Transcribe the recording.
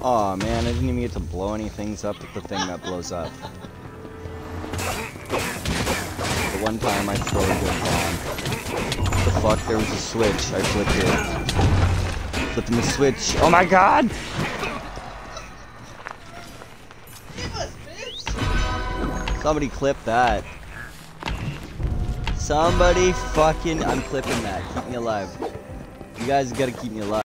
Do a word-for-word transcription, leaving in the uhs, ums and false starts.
Aw, man, I didn't even get to blow any things up with the thing that blows up. The one time I throw a good bomb. What the fuck? There was a switch. I flipped it. Flipping the switch. Oh my god! Somebody clip that. Somebody fucking... I'm clipping that. Keep me alive. You guys gotta keep me alive.